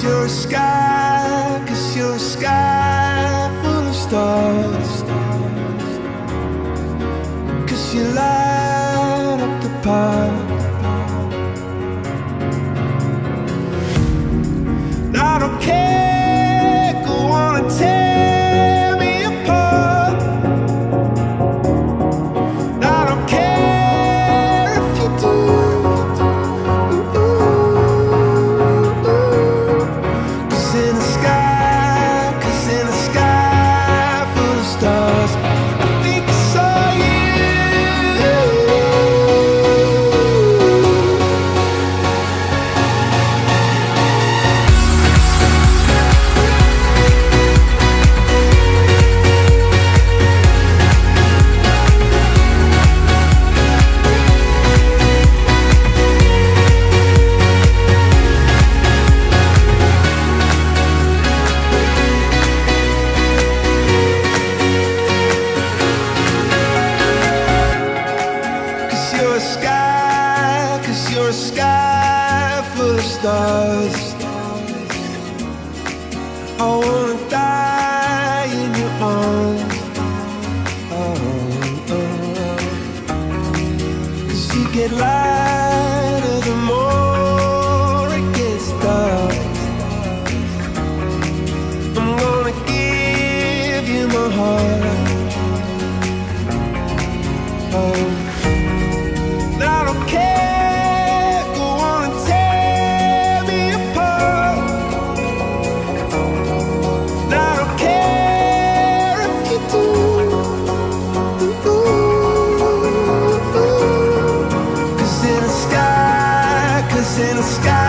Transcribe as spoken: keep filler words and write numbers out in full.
you're a sky, cause you're a sky full of stars. Cause you light up the park. I don't care, go on and tear me apart. I don't care if you do. Cause in the sky, cause in the sky full of stars, I think I saw you. You're a sky, cause you're a sky full of stars. I wanna die in your arms. Oh, oh. Cause you get lighter the more it gets dark. I'm gonna give you my heart. Oh, I don't care, go on and tear me apart. I don't care if you do. Cause in the sky, cause in the sky